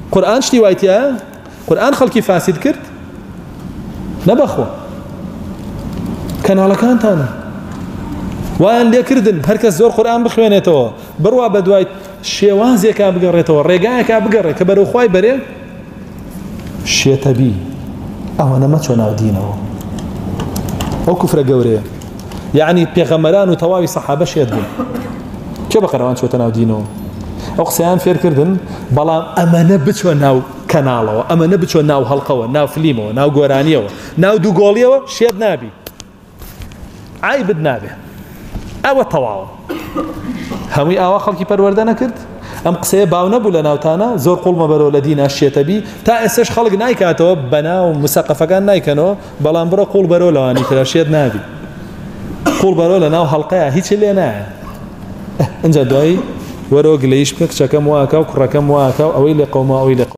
قورآن شتی وایتیە قورآن خەڵکی فاسد کرد نەبەخۆ کەناڵەکانتانە وایان لێکردن هەرکەس زۆر قورآن بخوێنێتەوە بڕوا بە دوای شێوازێکا بگەڕێتەوە ڕێگایەکا بگەڕێ کە بەرەو خوای بەرێ شێتەبی ئەوەنە مەچۆ ناو دینەوە ئەو کوفرە گەورەیە یعنی پێغەمبەران و تەواوی سەحابە شێت بوون کێ بەقەرەوان چۆتە ناو دینەوە ئەو قسەیان فێرکردن بەڵام ئەمەنە بچۆ ناو کەناڵەوە ئەمەنە بچۆ ناو هەڵقەوە ناو فلیمەوە ناو گۆرانیەوە ناو دووگۆڵیەوە شێت نابی عیبت نابێ ئەوە تەواوە هەمووی ئاوا خەڵکی پەروەردە نەکرد ئەم قسەیە باو نەبوو لە ناوتانە زۆر قوڵمە بەرەوە لە دینە شێتەبی تا ئێستش خەڵک نایکاتەوە بەناو مسەقەفەکان نایکەنەوە بەڵام بڕە قوڵ بەرەوە لەوانی ترە شێت نابی قوڵ بەرەوە لە ناو هەڵقەیە هیچ لێ نایە ئەنجا دوایی وەرەوە گلەیش بکە کچەکەم واکە و کوڕەکەم واکە و ئەوەی لێ قەوما ئەوەی لێ